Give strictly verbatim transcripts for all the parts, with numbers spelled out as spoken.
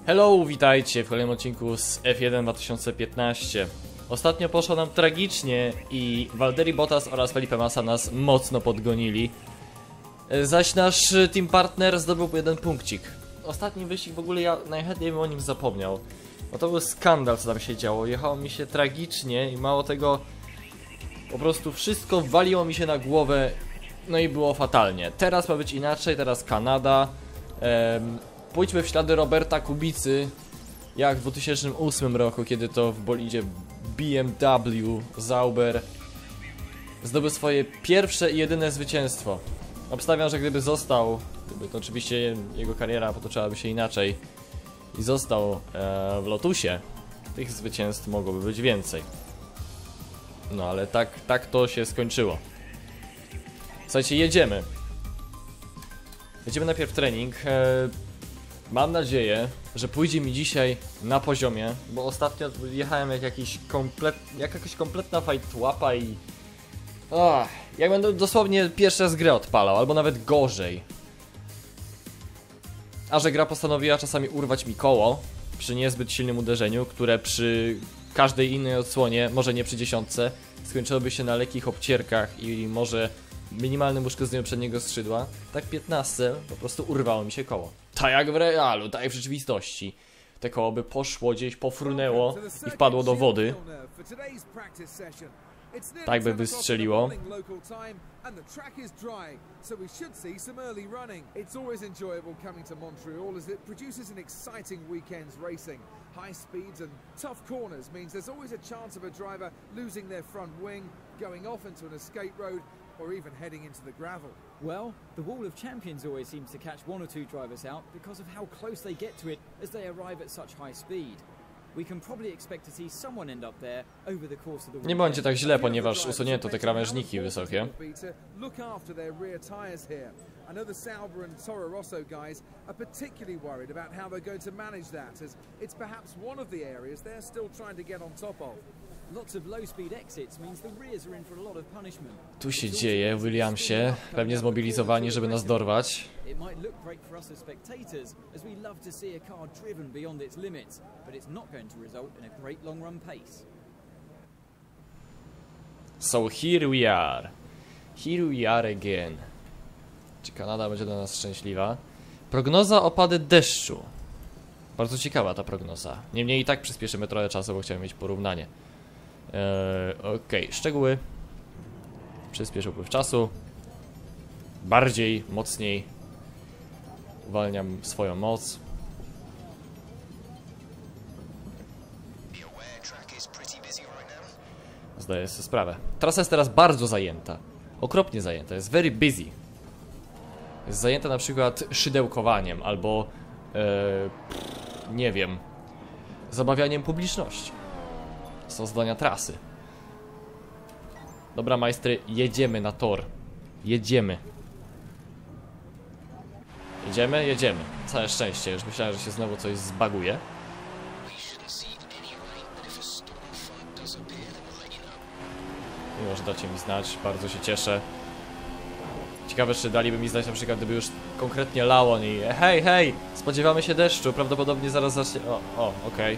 Hello, witajcie w kolejnym odcinku z F jeden dwa tysiące piętnaście. Ostatnio poszło nam tragicznie i Valtteri Bottas oraz Felipe Massa nas mocno podgonili. Zaś nasz team partner zdobył jeden punkcik. Ostatni wyścig w ogóle ja najchętniej bym o nim zapomniał. Bo to był skandal, co tam się działo. Jechało mi się tragicznie i mało tego, po prostu wszystko waliło mi się na głowę. No i było fatalnie. Teraz ma być inaczej, teraz Kanada. Ehm, pójdźmy w ślady Roberta Kubicy, jak w dwa tysiące ósmym roku, kiedy to w bolidzie B M W Sauber zdobył swoje pierwsze i jedyne zwycięstwo. Obstawiam, że gdyby został, gdyby to oczywiście jego kariera potoczyłaby się inaczej i został e, w Lotusie, tych zwycięstw mogłoby być więcej. No ale tak, tak to się skończyło. Słuchajcie, jedziemy. Jedziemy najpierw trening. E, mam nadzieję, że pójdzie mi dzisiaj na poziomie, bo ostatnio jechałem jak jakiś komplet, jak jakaś kompletna fajtłapa i... Ach, jak będę dosłownie pierwszy raz grę odpalał, albo nawet gorzej. A że gra postanowiła czasami urwać mi koło przy niezbyt silnym uderzeniu, które przy każdej innej odsłonie, może nie przy dziesiątce, skończyłoby się na lekkich obcierkach i może minimalnym uszkodzeniu przedniego skrzydła, tak piętnaście po prostu urwało mi się koło. Tak jak w realu, tak jak w rzeczywistości. Te koło by poszło gdzieś, pofrunęło i wpadło do wody. Tak by wystrzeliło. And the track is dry, so we should see some early running. It's always enjoyable coming to Montreal as it produces an exciting weekend's racing. High speeds and tough corners means there's always a chance of a driver losing their front wing, going off into an escape road, or even heading into the gravel. Well, the Wall of Champions always seems to catch one or two drivers out because of how close they get to it as they arrive at such high speed. We can probably expect to see someone end up there over the course of the weekend. Nie bądźcie tak źle, ponieważ usunięto te krawężniki wysokie. Look after their rear tires here. I know the Sauber and Toro Rosso guys are particularly worried about how they're going to manage that, as it's perhaps one of the areas they're still trying to get on top of. Lots of low speed exits means the rears are in for a lot of punishment. Tu się dzieje, Williamsie, pewnie zmobilizowani, żeby nas dorwać. It might look great for us as spectators, as we love to see a car driven beyond its limits, but it's not going to result in a great long run pace. So here we are. Here we are again. Czy Kanada będzie dla nas szczęśliwa? Prognoza opady deszczu. Bardzo ciekawa ta prognoza. Niemniej i tak przyspieszymy trochę czasu, bo chciałem mieć porównanie. Eee, Okej, okay. Szczegóły. Przyspiesz upływ czasu. Bardziej, mocniej. Uwalniam swoją moc. Zdaję sobie sprawę. Trasa jest teraz bardzo zajęta. Okropnie zajęta. Jest very busy. Jest zajęta na przykład szydełkowaniem albo e, nie wiem, zabawianiem publiczności. Są zdania trasy. Dobra, majstry, jedziemy na tor. Jedziemy. Jedziemy? Jedziemy. Całe szczęście. Już myślałem, że się znowu coś zbaguje. Mimo, że dacie mi znać, bardzo się cieszę. Ciekawe, czy daliby mi znać na przykład, gdyby już konkretnie lało i hej, hej, spodziewamy się deszczu, prawdopodobnie zaraz zacznie... O, o, okej. Okay.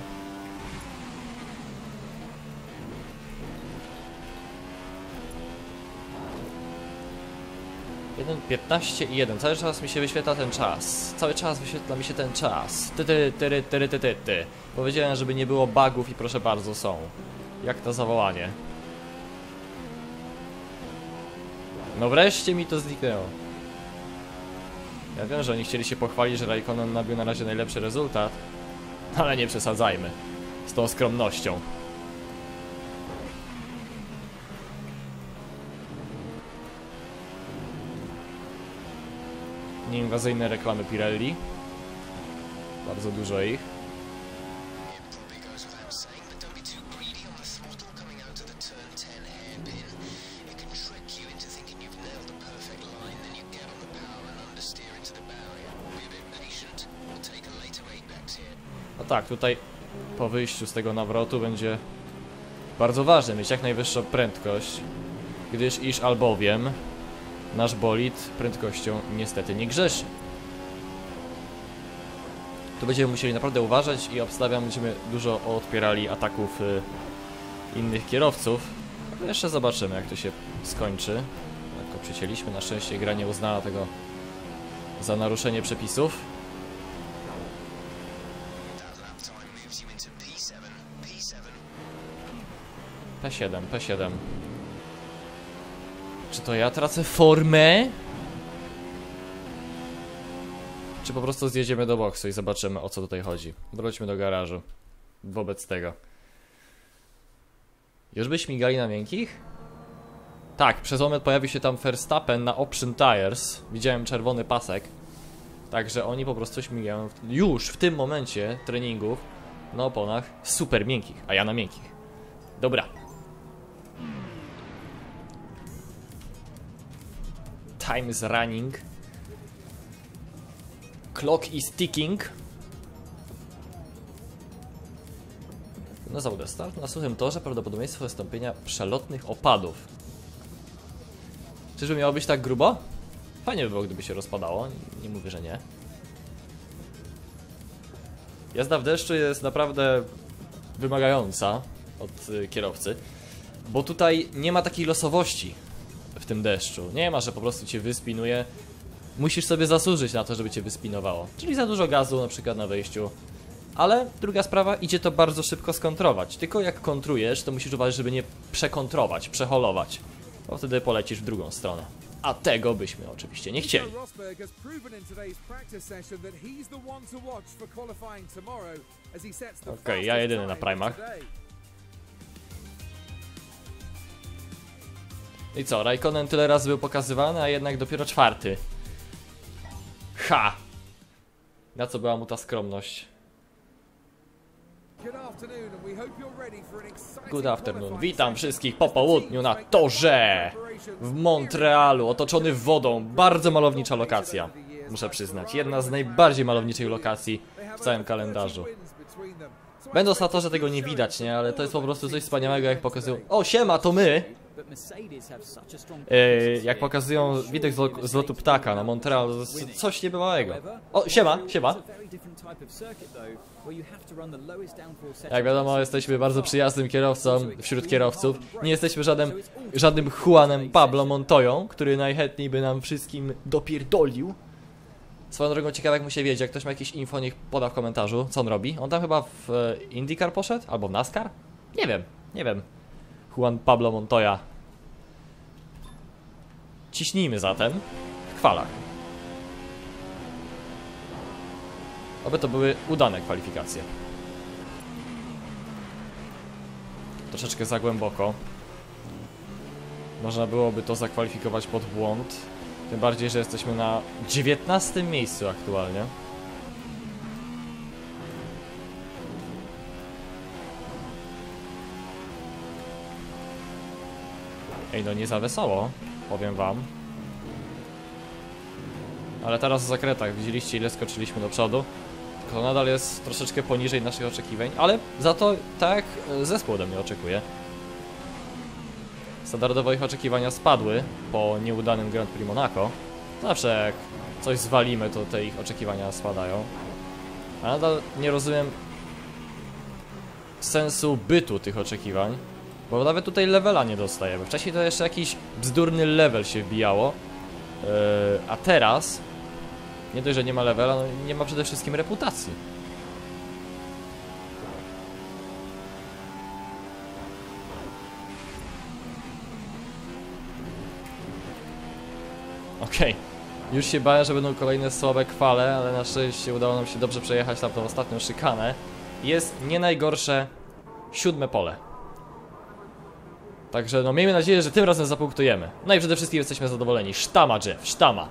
jeden piętnaście i jeden. Cały czas mi się wyświetla ten czas. Cały czas wyświetla mi się ten czas. Ty, ty, ty, ty, ty, ty, ty. Powiedziałem, żeby nie było bugów i proszę bardzo, są. Jak to zawołanie. No wreszcie mi to zniknęło. Ja wiem, że oni chcieli się pochwalić, że Raikkonen nabił na razie najlepszy rezultat, ale nie przesadzajmy z tą skromnością. Nieinwazyjne reklamy Pirelli. Bardzo dużo ich. No tak, tutaj po wyjściu z tego nawrotu będzie bardzo ważne mieć jak najwyższą prędkość, gdyż iż albowiem nasz bolid prędkością niestety nie grzeszy. to będziemy musieli naprawdę uważać i obstawiam, będziemy dużo odpierali ataków y, innych kierowców. Ale jeszcze zobaczymy, jak to się skończy. Lekko przycięliśmy, na szczęście gra nie uznała tego za naruszenie przepisów. P siedem, P siedem. Czy to ja tracę formę? Czy po prostu zjedziemy do boksu i zobaczymy, o co tutaj chodzi. Wróćmy do garażu. Wobec tego. Już by śmigali na miękkich? Tak, przez moment pojawił się tam Verstappen na Option Tires. Widziałem czerwony pasek. Także oni po prostu śmigają w, już w tym momencie treningów na oponach super miękkich, a ja na miękkich. Dobra. Time is running. Clock is ticking. Na zawód start na suchym torze prawdopodobieństwo wystąpienia przelotnych opadów. Czyżby miało być tak grubo? Fajnie by było, gdyby się rozpadało. Nie mówię, że nie. Jazda w deszczu jest naprawdę wymagająca od y, kierowcy, bo tutaj nie ma takiej losowości w tym deszczu. Nie ma, że po prostu cię wyspinuje. Musisz sobie zasłużyć na to, żeby cię wyspinowało. Czyli za dużo gazu na przykład na wejściu. Ale druga sprawa, idzie to bardzo szybko skontrować. Tylko jak kontrujesz, to musisz uważać, żeby nie przekontrować, przeholować. Bo wtedy polecisz w drugą stronę. A tego byśmy oczywiście nie chcieli. Okej, okay, ja jedyny na primach. I co, Raikkonen tyle razy był pokazywany, a jednak dopiero czwarty. Ha! Na co była mu ta skromność? Good afternoon. Witam wszystkich po południu na torze w Montrealu, otoczony wodą. Bardzo malownicza lokacja, muszę przyznać. Jedna z najbardziej malowniczych lokacji w całym kalendarzu. Będąc na torze tego nie widać, nie? Ale to jest po prostu coś wspaniałego, jak pokazują... O, siema, to my! Yy, jak pokazują widok z, lo z lotu ptaka na Montreal, to jest coś niebywałego. O, siema, siema! Jak wiadomo, jesteśmy bardzo przyjaznym kierowcą wśród kierowców. Nie jesteśmy żadnym, żadnym Juanem Pablo Montoyą, który najchętniej by nam wszystkim dopierdolił. Swoją drogą ciekawe, jak mu się wiedzie, jak ktoś ma jakieś info, niech poda w komentarzu, co on robi. On tam chyba w e, IndyCar poszedł? Albo w NASCAR? Nie wiem, nie wiem. Juan Pablo Montoya. Ciśnijmy zatem w kwalach. Oby to były udane kwalifikacje. Troszeczkę za głęboko. Można byłoby to zakwalifikować pod błąd. Tym bardziej, że jesteśmy na dziewiętnastym miejscu aktualnie. Ej, no nie za wesoło, powiem wam. Ale teraz w zakrętach widzieliście, ile skoczyliśmy do przodu. Tylko nadal jest troszeczkę poniżej naszych oczekiwań, ale za to tak zespół ode mnie oczekuje. Standardowo ich oczekiwania spadły po nieudanym Grand Prix Monaco. Zawsze jak coś zwalimy, to te ich oczekiwania spadają. A nadal nie rozumiem sensu bytu tych oczekiwań, bo nawet tutaj levela nie dostajemy. Wcześniej to jeszcze jakiś bzdurny level się wbijało, yy, a teraz nie dość, że nie ma levela, no nie ma przede wszystkim reputacji. Okej, okay. Już się bałem, że będą kolejne słabe kwale, ale na szczęście udało nam się dobrze przejechać tam tą ostatnią szykanę. Jest nie najgorsze siódme pole. Także no miejmy nadzieję, że tym razem zapunktujemy. No i przede wszystkim jesteśmy zadowoleni. Sztama, Jeff, sztama.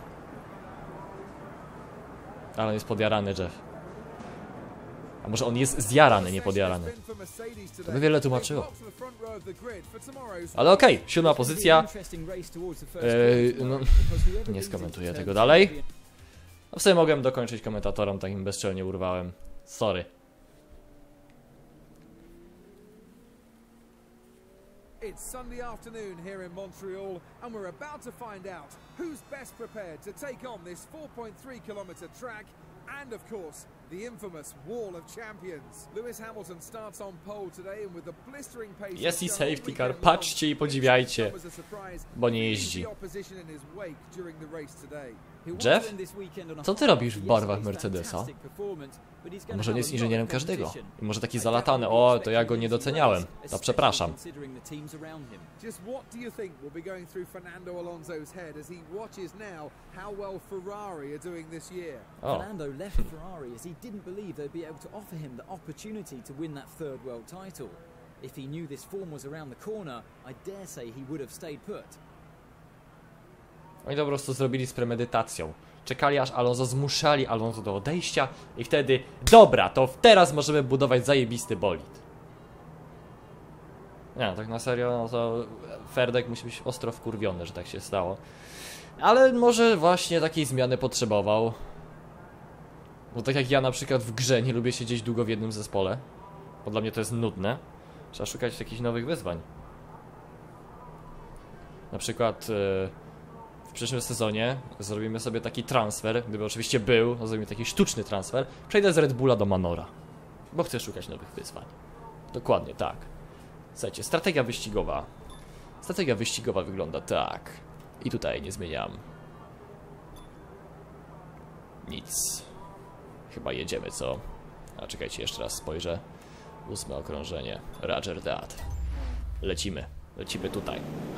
Ale on jest podjarany, Jeff. A może on jest zjarany, nie podjarany. To by wiele tłumaczyło. Ale okej, okay, siódma pozycja. Yy, no, nie skomentuję tego dalej. No w sumie mogłem dokończyć komentatorom, takim bezczelnie urwałem. Sorry. It's Sunday afternoon here in Montreal, and we're about to find out who's best prepared to take on this four point three kilometer track and, of course, The infamous Wall of Champions. Lewis Hamilton starts on pole today and with the blistering pace. Jest i safety car, patrzcie i podziwiajcie, bo nie jeździ. Jeff? Co ty robisz w barwach Mercedesa? A może nie jest inżynierem każdego? I może taki zalatany, o, to ja go nie doceniałem. To przepraszam. Just what do you think will be going through Fernando Alonso's head as he watches now how well Ferrari are doing this year? O. Fernando left Ferrari as he didn't believe they'd be able to offer him the opportunity to win that third world title. If he knew this form was around the corner, I dare say he would have stayed put. Oni to po prostu zrobili z premedytacją. Czekali aż Alonso, zmuszali Alonso do odejścia i wtedy, dobra, to teraz możemy budować zajebisty bolid. Nie, tak na serio, no to Ferdek musi być ostro wkurwiony, że tak się stało. Ale może właśnie takiej zmiany potrzebował. Bo tak jak ja na przykład w grze nie lubię siedzieć długo w jednym zespole, bo dla mnie to jest nudne. Trzeba szukać jakichś nowych wyzwań. Na przykład yy, w przyszłym sezonie zrobimy sobie taki transfer, gdyby oczywiście był, no zrobimy taki sztuczny transfer. Przejdę z Red Bulla do Manora, bo chcę szukać nowych wyzwań. Dokładnie tak. Słuchajcie, strategia wyścigowa. Strategia wyścigowa wygląda tak. I tutaj nie zmieniam nic. Chyba jedziemy, co? A czekajcie, jeszcze raz spojrzę. Ósme okrążenie. Roger that. Lecimy. Lecimy tutaj.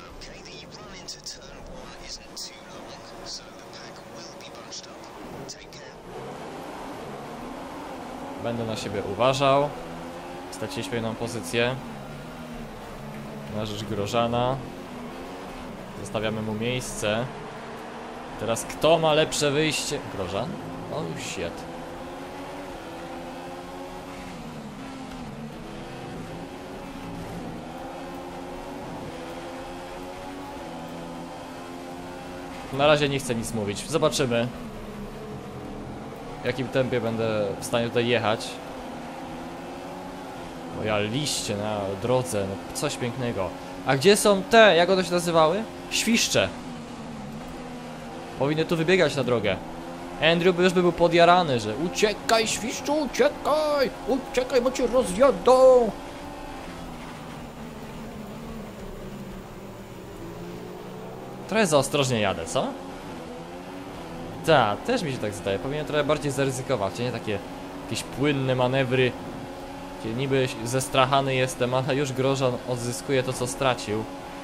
Będę na siebie uważał. Straciliśmy jedną pozycję na rzecz Grożana. Zostawiamy mu miejsce. Teraz kto ma lepsze wyjście? Grożan? Oh shit. Na razie nie chcę nic mówić. Zobaczymy, w jakim tempie będę w stanie tutaj jechać. O ja, liście na drodze, no coś pięknego. A gdzie są te, jak one się nazywały? Świszcze. Powinny tu wybiegać na drogę. Andrew by już by był podjarany, że uciekaj, świszczu, uciekaj! Uciekaj, bo cię rozjadą! Trochę za ostrożnie jadę, co? Tak, też mi się tak zdaje. Powinien trochę bardziej zaryzykować, a nie takie jakieś płynne manewry, gdzie niby zestrachany jestem, ale już Grożan odzyskuje to, co stracił.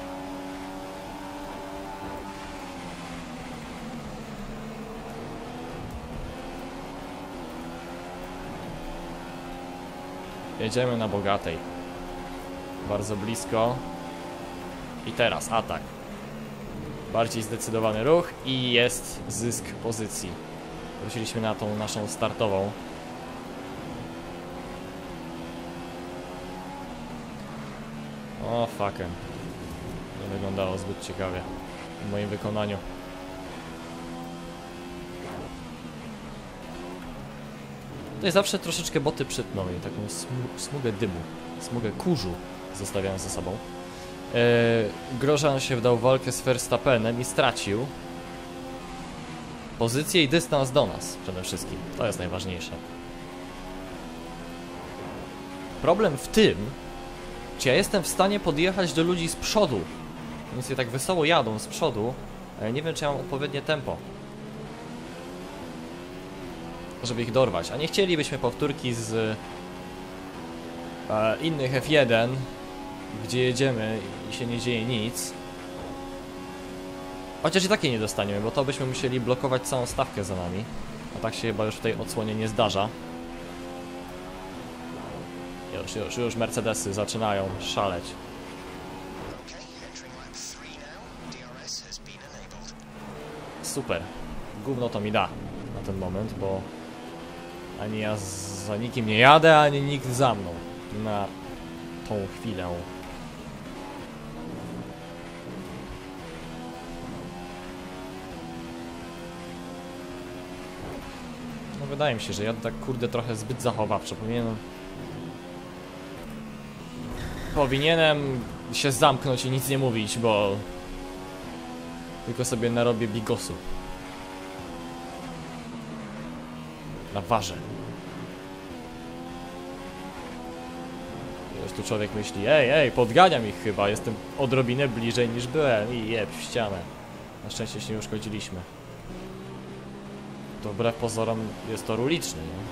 Jedziemy na bogatej. Bardzo blisko. I teraz atak. Bardziej zdecydowany ruch i jest zysk pozycji. Wróciliśmy na tą naszą startową. O, fucking. Nie wyglądało zbyt ciekawie w moim wykonaniu. Tutaj zawsze troszeczkę boty przytną i taką smu smugę dymu, smugę kurzu zostawiałem za sobą. Eee, Grożan się wdał w walkę z Verstappenem i stracił pozycję i dystans do nas przede wszystkim. To jest najważniejsze. Problem w tym, czy ja jestem w stanie podjechać do ludzi z przodu. Oni sobie tak wesoło jadą z przodu, ale nie wiem, czy ja mam odpowiednie tempo, żeby ich dorwać. A nie chcielibyśmy powtórki z e, innych F jeden, gdzie jedziemy i się nie dzieje nic. Chociaż i takie nie dostaniemy, bo to byśmy musieli blokować całą stawkę za nami. A tak się chyba już w tej odsłonie nie zdarza. Już, już, już Mercedesy zaczynają szaleć. Super. Gówno to mi da na ten moment, bo ani ja za nikim nie jadę, ani nikt za mną na tą chwilę. No wydaje mi się, że ja tak kurde trochę zbyt zachowawczo. Powinienem Powinienem się zamknąć i nic nie mówić, bo tylko sobie narobię bigosu. Na warze. Już tu człowiek myśli, ej, ej, podganiam ich chyba, jestem odrobinę bliżej niż byłem i jeb w ścianę. Na szczęście się nie uszkodziliśmy. To wbrew pozorom jest tor uliczny, nie?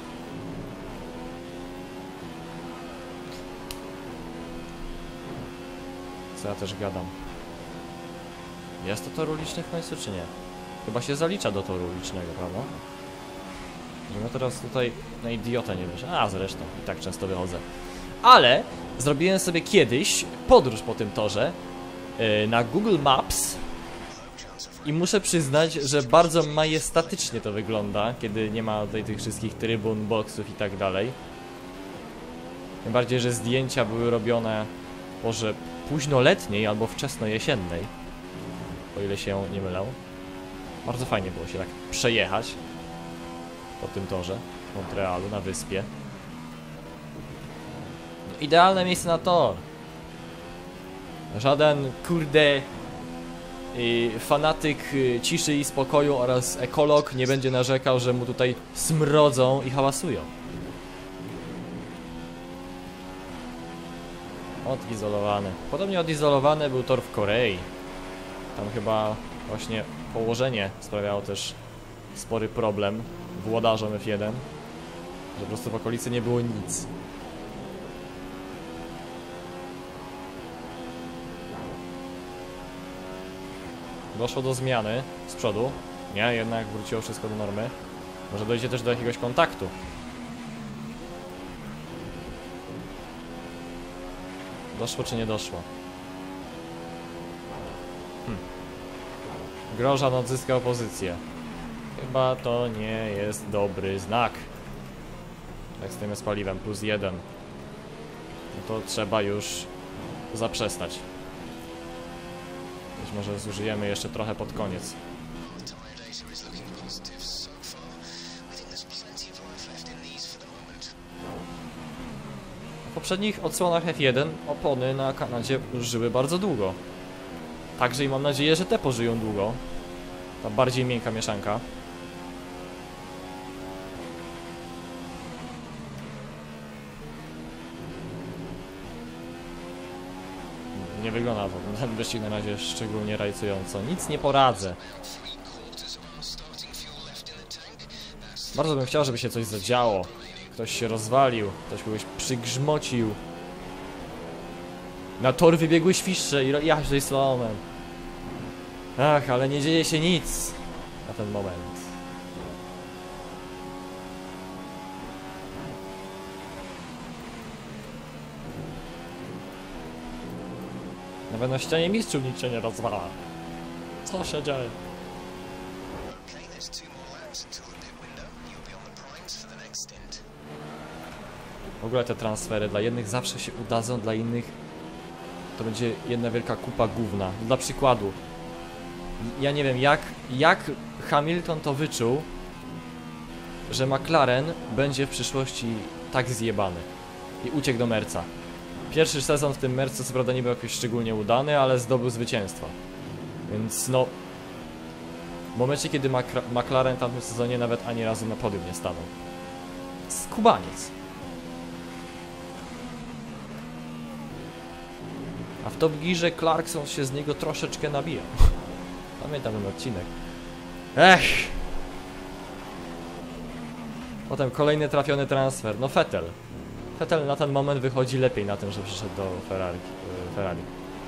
Co ja też gadam. Jest to tor uliczny w końcu, czy nie? Chyba się zalicza do toru ulicznego, prawda? Że ja teraz tutaj na idiotę nie wiesz. A zresztą, i tak często wychodzę. Ale zrobiłem sobie kiedyś podróż po tym torze yy, na Google Maps i muszę przyznać, że bardzo majestatycznie to wygląda, kiedy nie ma tutaj tych wszystkich trybun, boksów i tak dalej. Tym bardziej, że zdjęcia były robione w porze późnoletniej albo wczesnojesiennej, o ile się nie mylę. Bardzo fajnie było się tak przejechać po tym torze w Montrealu, na wyspie. Idealne miejsce na tor. Żaden, kurde, yy, fanatyk yy, ciszy i spokoju oraz ekolog nie będzie narzekał, że mu tutaj smrodzą i hałasują. Odizolowany. Podobnie odizolowany był tor w Korei. Tam chyba właśnie położenie sprawiało też spory problem włodarzom F jeden, że po prostu w okolicy nie było nic. Doszło do zmiany z przodu. Nie, jednak wróciło wszystko do normy. Może dojdzie też do jakiegoś kontaktu. Doszło czy nie doszło? Hm. Grosjean odzyskał pozycję. Chyba to nie jest dobry znak. Jak z tym jest paliwem, plus jeden. No to trzeba już zaprzestać. Być może zużyjemy jeszcze trochę pod koniec. W poprzednich odsłonach F jeden opony na Kanadzie żyły bardzo długo. Także i mam nadzieję, że te pożyją długo. Ta bardziej miękka mieszanka. Nie wygląda to ten wyścig na razie szczególnie rajcująco. Nic nie poradzę. Bardzo bym chciał, żeby się coś zadziało. Ktoś się rozwalił, ktoś kogoś przygrzmocił. Na tor wybiegły świszcze i jechać tutaj slalomem. Ach, ale nie dzieje się nic na ten moment. Nawet na ścianie mistrzów nic się nie rozwala. Co się dzieje? W ogóle te transfery dla jednych zawsze się udadzą, dla innych to będzie jedna wielka kupa gówna. Dla przykładu, ja nie wiem jak, jak Hamilton to wyczuł, że McLaren będzie w przyszłości tak zjebany i uciekł do Merca. Pierwszy sezon w tym Mercu co prawda nie był jakoś szczególnie udany, ale zdobył zwycięstwo. Więc no, w momencie kiedy McLaren w tamtym sezonie nawet ani razu na podium nie stanął. Skubaniec. A w Top Gearze Clarkson się z niego troszeczkę nabijał. Pamiętam ten odcinek. Ech! Potem kolejny trafiony transfer. No Vettel. Vettel na ten moment wychodzi lepiej na tym, że przyszedł do Ferrari. Ferrari.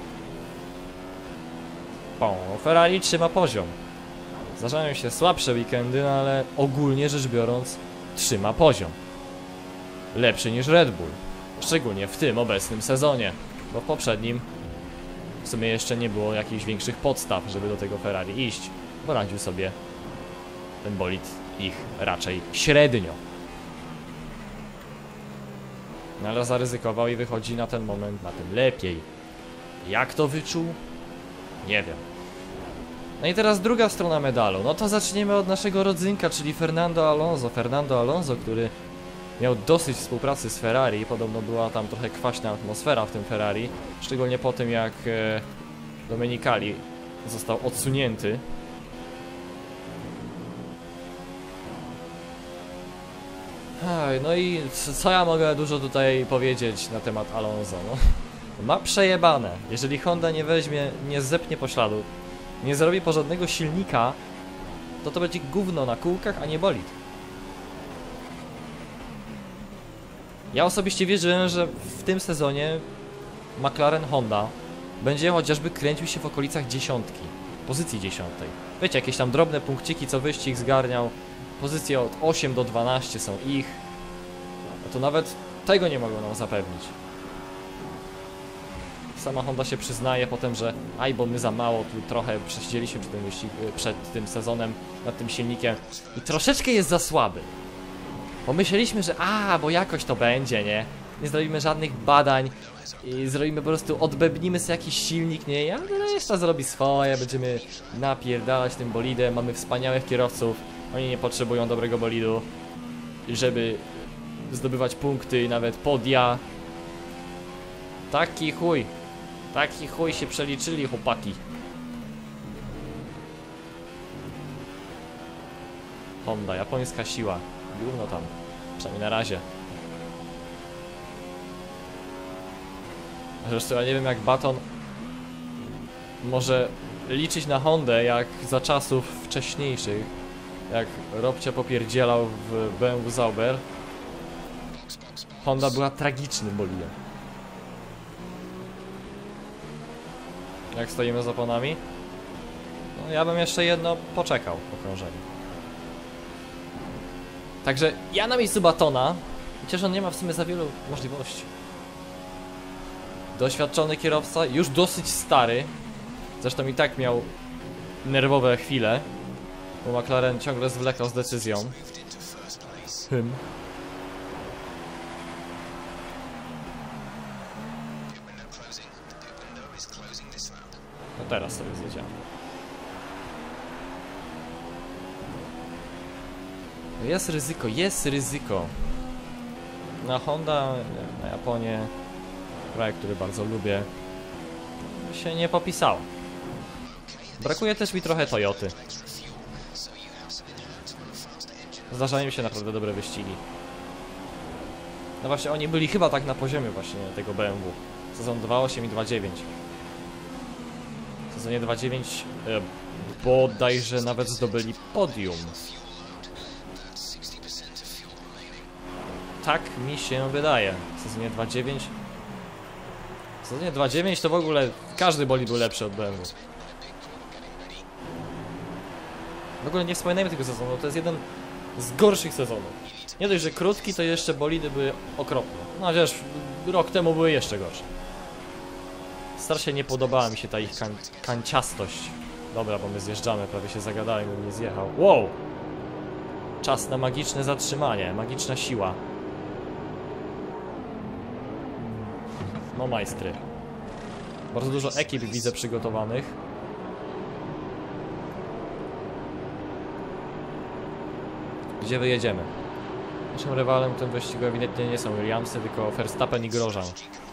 O, Ferrari trzyma poziom. Zdarzają się słabsze weekendy, no ale ogólnie rzecz biorąc trzyma poziom. Lepszy niż Red Bull. Szczególnie w tym obecnym sezonie. Bo w poprzednim w sumie jeszcze nie było jakichś większych podstaw, żeby do tego Ferrari iść. Bo radził sobie ten bolid ich raczej średnio. No ale zaryzykował i wychodzi na ten moment na tym lepiej. Jak to wyczuł? Nie wiem. No i teraz druga strona medalu. No to zaczniemy od naszego rodzynka, czyli Fernando Alonso. Fernando Alonso, który miał dosyć współpracy z Ferrari. Podobno była tam trochę kwaśna atmosfera w tym Ferrari. Szczególnie po tym, jak e, Domenicali został Ej, no i co ja mogę dużo tutaj powiedzieć na temat Alonso, no. Ma przejebane. Jeżeli Honda nie weźmie, nie zepnie pośladu, nie zrobi porządnego silnika, to to będzie gówno na kółkach, a nie bolid. Ja osobiście wierzyłem, że w tym sezonie McLaren Honda będzie chociażby kręcił się w okolicach dziesiątki, pozycji dziesiątej. Wiecie, jakieś tam drobne punkciki, co wyścig zgarniał, pozycje od osiem do dwunastu są ich, no to nawet tego nie mogą nam zapewnić. Sama Honda się przyznaje potem, że aj, bo my za mało tu trochę przesiedzieliśmy przed tym, wyścig, przed tym sezonem nad tym silnikiem i troszeczkę jest za słaby. Pomyśleliśmy, że a, bo jakoś to będzie, nie? Nie zrobimy żadnych badań i zrobimy po prostu, odbebnimy sobie jakiś silnik, nie? Ja reszta zrobi swoje, będziemy napierdalać tym bolidem, mamy wspaniałych kierowców, oni nie potrzebują dobrego bolidu, żeby zdobywać punkty, nawet podia. Taki chuj, taki chuj się przeliczyli, chłopaki. Honda, japońska siła. Gówno tam, przynajmniej na razie. Zresztą ja nie wiem, jak Baton może liczyć na Hondę jak za czasów wcześniejszych, jak Robcia popierdzielał w B M W Sauber. Honda była tragicznym bolidem. Jak stoimy z oponami? No ja bym jeszcze jedno poczekał okrążenie. Także ja na miejscu Batona, chociaż on nie ma w sumie za wielu możliwości. Doświadczony kierowca, już dosyć stary. Zresztą i tak miał nerwowe chwile, bo McLaren ciągle zwlekał z decyzją. Hym. No teraz sobie zjedziemy. Jest ryzyko, jest ryzyko. Na Honda, na Japonię, kraj, który bardzo lubię, się nie popisało. Brakuje też mi trochę Toyoty. Zdarzają mi się naprawdę dobre wyścigi. No właśnie, oni byli chyba tak na poziomie właśnie tego B M W. Sezon dwa osiem i dwa dziewięć. W sezonie dwa dziewięć e, bodajże nawet zdobyli podium. Tak mi się wydaje. W sezonie dwa dziewięć. W sezonie dwa dziewięć to w ogóle każdy bolid był lepszy od B M W. W ogóle nie wspominajmy tego sezonu, to jest jeden z gorszych sezonów. Nie dość, że krótki, to jeszcze bolidy były okropne. No wiesz, rok temu były jeszcze gorsze. Starsze nie podobała mi się ta ich kan kanciastość. Dobra, bo my zjeżdżamy, prawie się zagadałem, bym nie zjechał. Wow! Czas na magiczne zatrzymanie, magiczna siła. No majstry. Bardzo dużo ekip widzę przygotowanych. Gdzie wyjedziemy? Naszym rywalem w tym wyścigu ewidentnie nie są Williamsy, tylko Verstappen i Grosjean.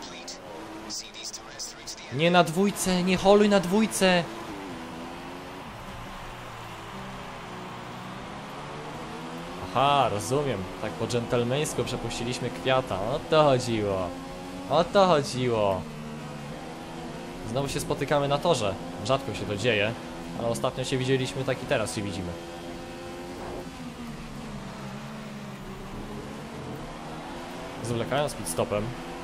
Nie na dwójce, nie holuj na dwójce! Aha, rozumiem. Tak po dżentelmeńsku przepuściliśmy Kwiata. O to chodziło. O to chodziło. Znowu się spotykamy na torze. Rzadko się to dzieje, ale ostatnio się widzieliśmy, tak i teraz się widzimy. Zwlekając pit stopem.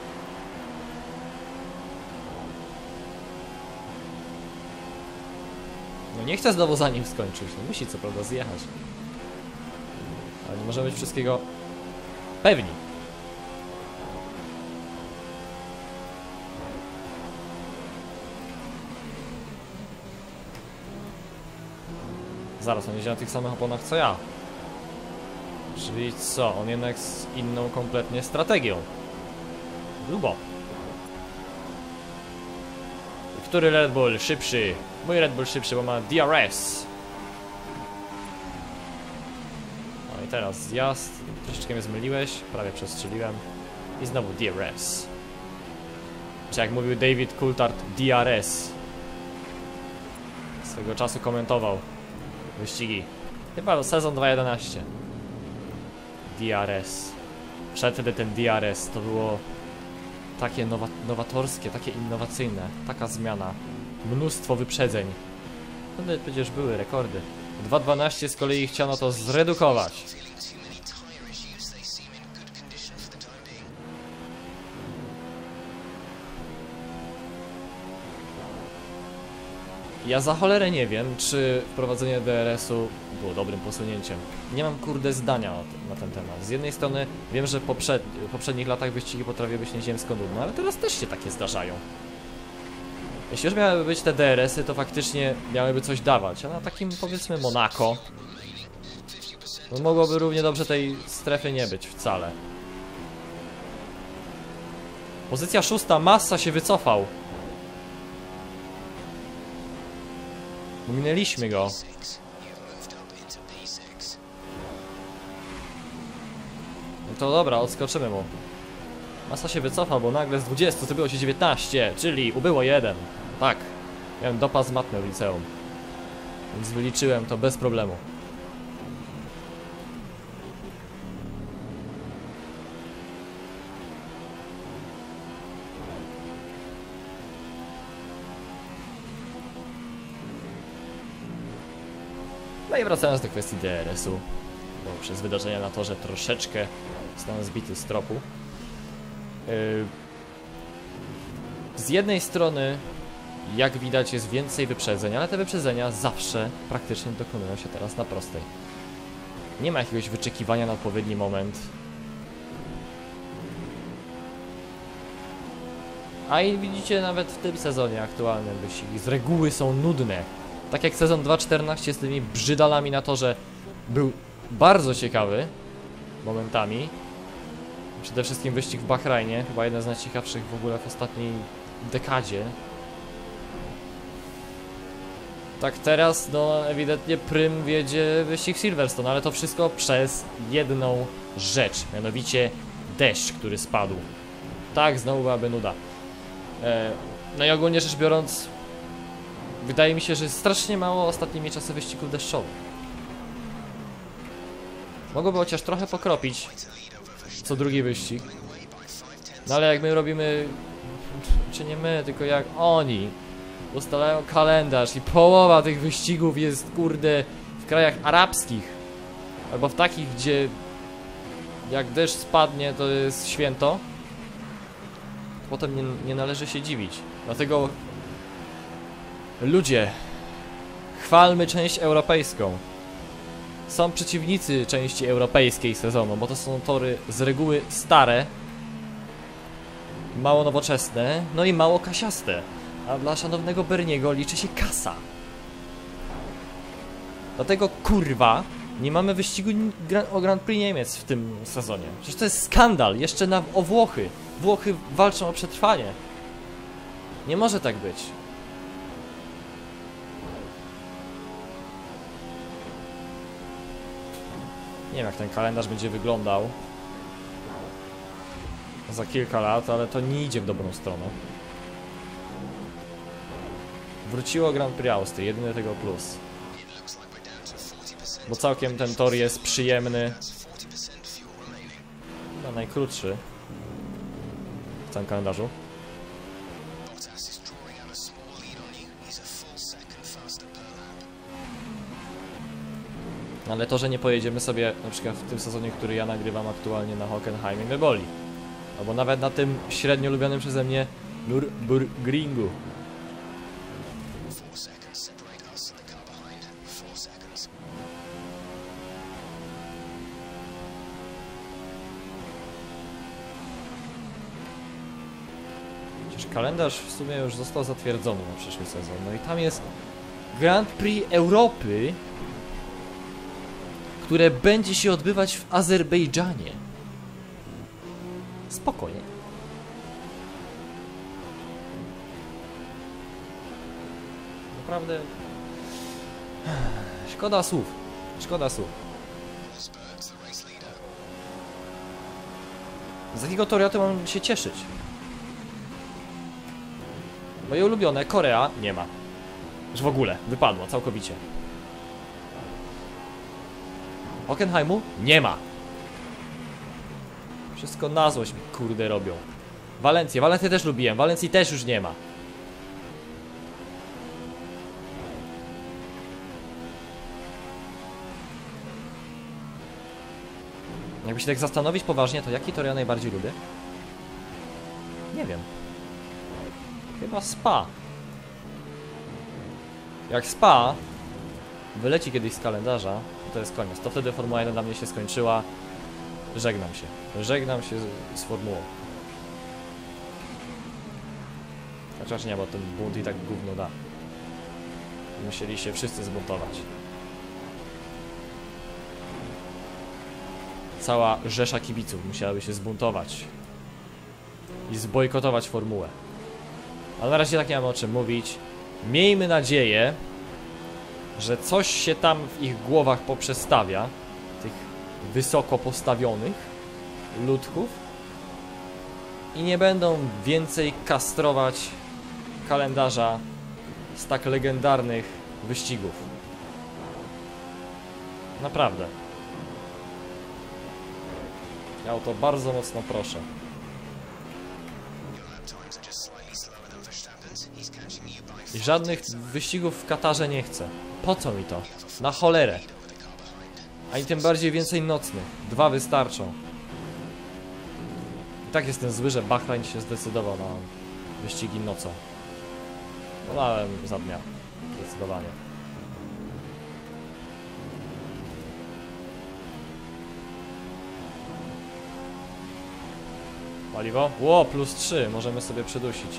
No nie chcę znowu za nim skończyć. No musi co prawda zjechać. Ale nie możemy być wszystkiego pewni. Zaraz, on jedzie na tych samych oponach co ja. Czyli co? On jednak z inną kompletnie strategią. Grubo. Który Red Bull szybszy? Mój Red Bull szybszy, bo ma D R S. No i teraz zjazd. Troszeczkę mnie zmyliłeś, prawie przestrzeliłem. I znowu D R S. Czy jak mówił David Coulthard, D R S. Swego czasu komentował wyścigi. Chyba sezon dwa jedenaście. D R S. Wtedy ten D R S to było takie nowa nowatorskie, takie innowacyjne, taka zmiana. Mnóstwo wyprzedzeń. Wtedy przecież były rekordy. W dwa dwanaście z kolei chciano to zredukować. Ja za cholerę nie wiem, czy wprowadzenie D R S-u było dobrym posunięciem. Nie mam kurde zdania na ten temat. Z jednej strony wiem, że poprzed w poprzednich latach wyścigi potrafiły być nieziemsko nudne, ale teraz też się takie zdarzają. Jeśli już miałyby być te D R S-y, to faktycznie miałyby coś dawać, a na takim powiedzmy Monako no mogłoby równie dobrze tej strefy nie być wcale. Pozycja szósta, Massa się wycofał. Minęliśmy go. No to dobra, odskoczymy mu. Massa się wycofał, bo nagle z dwudziestu zrobiło się dziewiętnaście, czyli ubyło jeden. Tak, miałem dopas matmy w liceum, więc wyliczyłem to bez problemu. No i wracając do kwestii D R S-u, bo przez wydarzenia na torze troszeczkę zostałem zbity z tropu. Yy, z jednej strony, jak widać, jest więcej wyprzedzeń, ale te wyprzedzenia zawsze praktycznie dokonują się teraz na prostej. Nie ma jakiegoś wyczekiwania na odpowiedni moment. A i widzicie, nawet w tym sezonie aktualnym wyścigi z reguły są nudne. Tak jak sezon dwa czternaście z tymi brzydalami na torze był bardzo ciekawy momentami. Przede wszystkim wyścig w Bahrajnie, chyba jeden z najciekawszych w ogóle w ostatniej dekadzie. Tak teraz, no ewidentnie prym wiedzie wyścig Silverstone, ale to wszystko przez jedną rzecz, mianowicie deszcz, który spadł. Tak, znowu byłaby nuda. E, no i ogólnie rzecz biorąc, wydaje mi się, że jest strasznie mało ostatnimi czasy wyścigów deszczowych. Mogłoby chociaż trochę pokropić co drugi wyścig. No ale jak my robimy, czy nie my, tylko jak oni ustalają kalendarz i połowa tych wyścigów jest, kurde, w krajach arabskich albo w takich, gdzie jak deszcz spadnie, to jest święto, potem nie, nie należy się dziwić. Dlatego ludzie, chwalmy część europejską. Są przeciwnicy części europejskiej sezonu, bo to są tory z reguły stare, mało nowoczesne, no i mało kasiaste. A dla szanownego Berniego liczy się kasa. Dlatego, kurwa, nie mamy wyścigu o Grand Prix Niemiec w tym sezonie. Przecież to jest skandal, jeszcze na, o Włochy. Włochy walczą o przetrwanie. Nie może tak być. Nie wiem, jak ten kalendarz będzie wyglądał za kilka lat, ale to nie idzie w dobrą stronę. Wróciło Grand Prix Austrii, jedyny tego plus. Bo całkiem ten tor jest przyjemny. Chyba najkrótszy w całym kalendarzu. Ale to, że nie pojedziemy sobie na przykład w tym sezonie, który ja nagrywam aktualnie na Hockenheimie, mnie boli. Albo nawet na tym średnio lubionym przeze mnie Nürburgringu. Przecież kalendarz w sumie już został zatwierdzony na przyszły sezon. No i tam jest Grand Prix Europy, które będzie się odbywać w Azerbejdżanie. Spokojnie. Naprawdę szkoda słów. Szkoda słów. Z jakiego toru to mam się cieszyć? Moje ulubione, Korea, nie ma. Już w ogóle, wypadło całkowicie. Hockenheimu? Nie ma. Wszystko na złość mi, kurde, robią. Walencję, Walencję też lubiłem, Walencji też już nie ma. Jakby się tak zastanowić poważnie, to jaki tor ja najbardziej lubię? Nie wiem. Chyba Spa. Jak Spa wyleci kiedyś z kalendarza, to jest koniec. To wtedy Formuła jeden dla mnie się skończyła. Żegnam się. Żegnam się z, z Formułą. Chociaż nie, bo ten bunt i tak gówno da. Musieli się wszyscy zbuntować. Cała rzesza kibiców musiałaby się zbuntować i zbojkotować formułę. Ale na razie tak nie mam o czym mówić. Miejmy nadzieję, że coś się tam w ich głowach poprzestawia, tych wysoko postawionych ludków, i nie będą więcej kastrować kalendarza z tak legendarnych wyścigów. Naprawdę. Ja o to bardzo mocno proszę. I żadnych wyścigów w Katarze nie chcę. Po co mi to? Na cholerę. Ani tym bardziej więcej nocnych. Dwa wystarczą. I tak jestem zły, że Bahrain się zdecydował na wyścigi nocą. Wolałem za dnia. Zdecydowanie. Paliwo? Ło, plus trzy. Możemy sobie przydusić.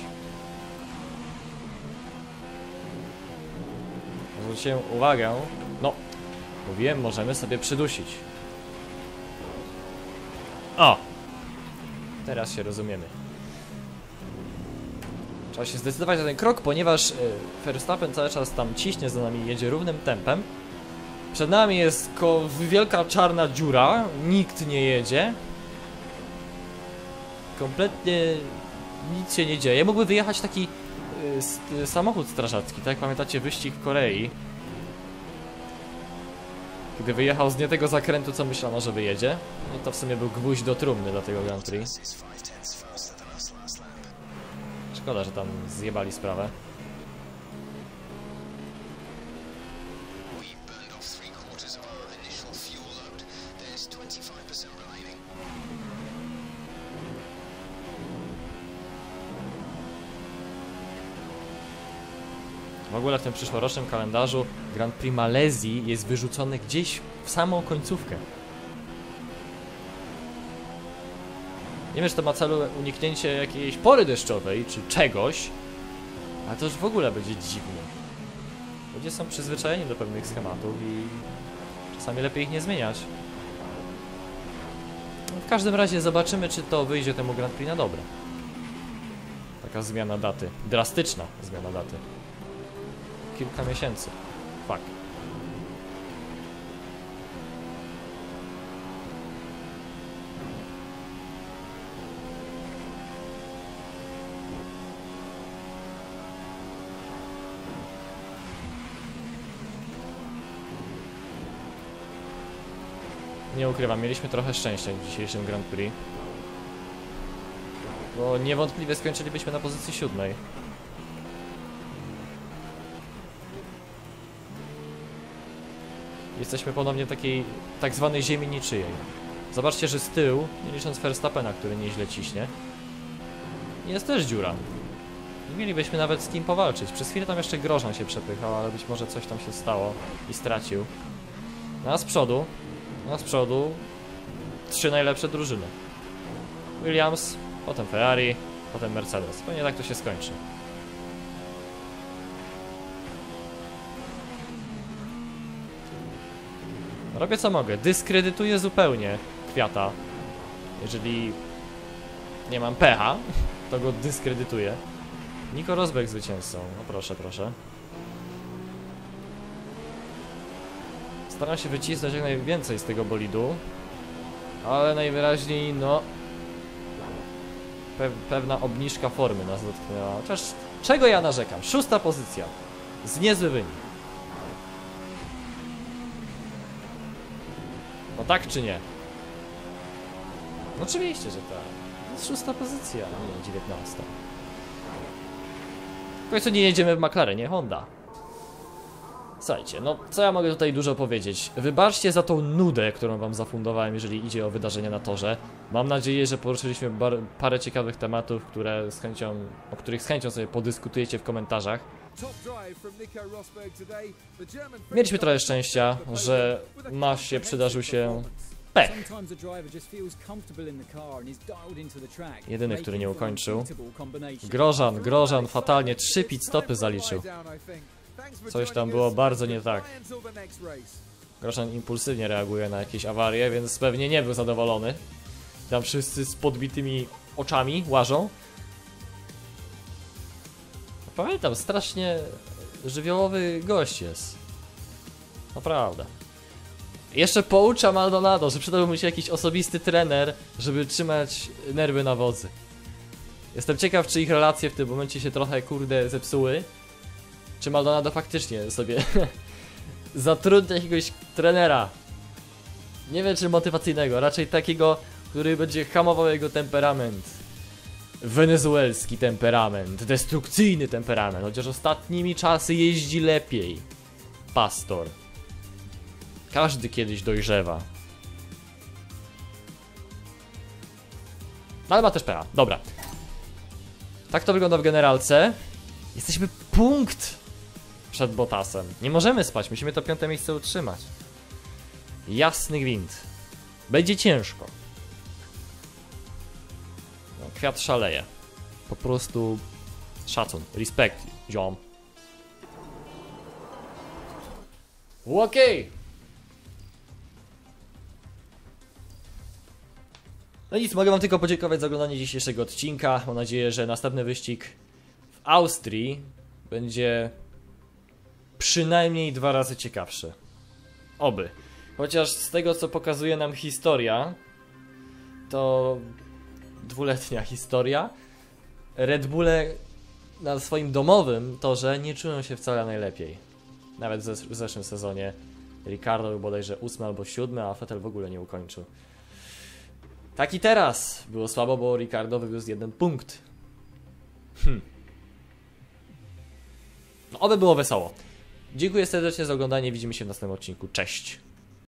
Zwróciłem uwagę. No, mówiłem, możemy sobie przydusić. O! Teraz się rozumiemy. Trzeba się zdecydować na ten krok, ponieważ Verstappen cały czas tam ciśnie za nami, jedzie równym tempem. Przed nami jest wielka czarna dziura. Nikt nie jedzie. Kompletnie nic się nie dzieje. Mógłby wyjechać taki y, samochód strażacki, tak jak pamiętacie wyścig w Korei. Gdy wyjechał z nie tego zakrętu, co myślano, że wyjedzie. No to w sumie był gwóźdź do trumny dla tego Grand Prix. Szkoda, że tam zjebali sprawę. W ogóle w tym przyszłorocznym kalendarzu Grand Prix Malezji jest wyrzucony gdzieś w samą końcówkę. Nie wiem, czy to ma celu uniknięcie jakiejś pory deszczowej, czy czegoś, ale to już w ogóle będzie dziwne. Ludzie są przyzwyczajeni do pewnych schematów i czasami lepiej ich nie zmieniać. No, w każdym razie zobaczymy, czy to wyjdzie temu Grand Prix na dobre. Taka zmiana daty. Drastyczna zmiana daty. Kilka miesięcy. Fuck. Nie ukrywam, mieliśmy trochę szczęścia w dzisiejszym Grand Prix. Bo niewątpliwie skończylibyśmy na pozycji siódmej. Jesteśmy ponownie w takiej tak zwanej ziemi niczyjej. Zobaczcie, że z tyłu, nie licząc Verstappena, który nieźle ciśnie, jest też dziura. Nie mielibyśmy nawet z kim powalczyć. Przez chwilę tam jeszcze Grosjean się przepychał, ale być może coś tam się stało i stracił. No a z przodu, no a z przodu trzy najlepsze drużyny. Williams, potem Ferrari, potem Mercedes. Pewnie tak to się skończy. Robię co mogę. Dyskredytuję zupełnie Kwiata. Jeżeli nie mam pecha, to go dyskredytuję. Nico Rosberg zwycięzcą. No proszę, proszę. Staram się wycisnąć jak najwięcej z tego bolidu. Ale najwyraźniej, no... Pe pewna obniżka formy nas dotknęła. Chociaż czego ja narzekam? Szósta pozycja. Z niezły wynik. No tak czy nie? No oczywiście, że tak. To jest szósta pozycja, nie dziewiętnasta. W końcu nie jedziemy w McLarenie, Honda. Słuchajcie, no co ja mogę tutaj dużo powiedzieć? Wybaczcie za tą nudę, którą wam zafundowałem, jeżeli idzie o wydarzenia na torze. Mam nadzieję, że poruszyliśmy parę ciekawych tematów, które z chęcią, o których z chęcią sobie podyskutujecie w komentarzach. Mieliśmy trochę szczęścia, że Masie przydarzył się pech. Jedyny, który nie ukończył. Grożan, Grożan fatalnie trzy pit stopy zaliczył. Coś tam było bardzo nie tak. Grożan impulsywnie reaguje na jakieś awarie, więc pewnie nie był zadowolony. Tam wszyscy z podbitymi oczami łażą. Pamiętam, strasznie żywiołowy gość jest. Naprawdę. Jeszcze poucza Maldonado, że przydałby mu się jakiś osobisty trener, żeby trzymać nerwy na wodzy. Jestem ciekaw, czy ich relacje w tym momencie się trochę, kurde, zepsuły. Czy Maldonado faktycznie sobie zatrudnia jakiegoś trenera. Nie wiem, czy motywacyjnego, raczej takiego, który będzie hamował jego temperament. Wenezuelski temperament, destrukcyjny temperament, chociaż ostatnimi czasy jeździ lepiej. Pastor. Każdy kiedyś dojrzewa. Ale ma też pecha, dobra. Tak to wygląda w generalce. Jesteśmy punkt przed Bottasem. Nie możemy spać, musimy to piąte miejsce utrzymać. Jasny gwint. Będzie ciężko. No, kwiat szaleje. Po prostu szacun, respekt, ziom. Okej. Okay. No nic, mogę wam tylko podziękować za oglądanie dzisiejszego odcinka. Mam nadzieję, że następny wyścig w Austrii będzie przynajmniej dwa razy ciekawszy. Oby. Chociaż z tego, co pokazuje nam historia, to dwuletnia historia, Red Bulle na swoim domowym torze nie czują się wcale najlepiej. Nawet w zeszłym sezonie Ricardo był bodajże ósmy albo siódmy, a Vettel w ogóle nie ukończył. Tak i teraz było słabo, bo Ricardo wywiózł jeden punkt. Hm. No, oby było wesoło. Dziękuję serdecznie za oglądanie, widzimy się w następnym odcinku. Cześć!